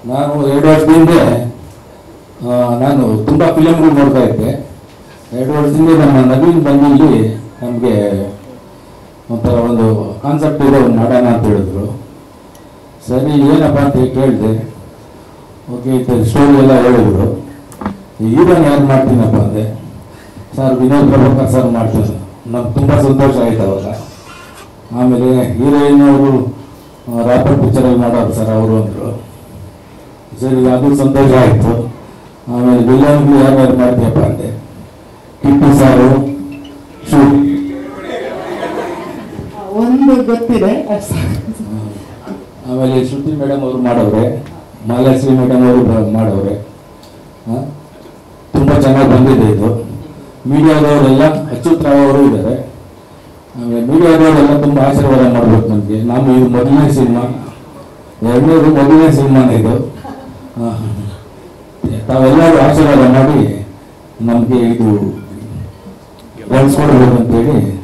ನಾನು 2 ವರ್ಷದಿಂದ ನಾನು ತುಂಬ ಫಿಲಮ್ಗಳು ನೋಡ್ತಾ ಇದ್ದೆ. 2 ವರ್ಷದಿಂದ ನಮ್ಮ ನವೀನ್ ಬಂದು ನಮಗೆ ಒಂಥರ ಒಂದು ಕಾನ್ಸೆಪ್ಟ್ ಇದೆ, ಒಂದು ಮಾಡೋಣ ಅಂತ ಹೇಳಿದ್ರು. ಸರಿ ಏನಪ್ಪ ಅಂತ ಕೇಳಿದೆ. ಓಕೆ ಸ್ಟೋರಿ ಎಲ್ಲ ಹೇಳಿದ್ರು. ಹೀರೋನ್ ಯಾರು ಮಾಡ್ತೀನಪ್ಪ ಅಂದೆ. ಸರ್ ವಿನೋದ್ ಪ್ರಭಾಕರ್ ಸರ್ ಮಾಡ್ತೀನಿ. ನಮ್ಗೆ ತುಂಬ ಸಂತೋಷ ಆಯ್ತು ಅವಾಗ. ಆಮೇಲೆ ಹೀರೋಯಿನ್ ಅವರು ರಾಪರ್ ಪಿಕ್ಚರಲ್ಲಿ ಮಾಡೋರು ಸರ್ ಅವರು ಅಂದರು. ಸರಿ ಅದು ಸಂತೋಷ ಆಯಿತು. ಆಮೇಲೆ ವಿಲನ್ಗಳು ಯಾರ್ಯಾರು ಮಾಡ್ತೀಯಪ್ಪ ಅಂದೆ. ಟಿಪ್ಪು ಸಾರು, ಒಂದು ಗೊತ್ತಿದೆ. ಆಮೇಲೆ ಶ್ರುತಿ ಮೇಡಮ್ ಅವರು ಮಾಡವ್ರೆ, ಮಾಲಾಶ್ರೀ ಮೇಡಮ್ ಅವರು ಮಾಡವ್ರೆ. ತುಂಬ ಚೆನ್ನಾಗಿ ಬಂದಿದೆ ಇದು. ಮೀಡಿಯಾದವರೆಲ್ಲ ಅಚ್ಯುತ್ ರಾವ್ ಅವರು ಇದ್ದಾರೆ. ಆಮೇಲೆ ಮೀಡಿಯಾದವರೆಲ್ಲ ತುಂಬ ಆಶೀರ್ವಾದ ಮಾಡ್ಬೇಕು ನಮಗೆ. ನಾವು ಇದು ಮೊದಲನೇ ಸಿನಿಮಾ, 2ನೇದು ಮೊದಲನೇ ಸಿನಿಮಾನೇ ಇದು. ತಾವೆಲ್ಲರೂ ಆಶೀರ್ವಾದ ಮಾಡಿ ನಮಗೆ ಇದು ಬೆಳೆಸ್ಕೊಡ್ಬೇಕು ಅಂತೇಳಿ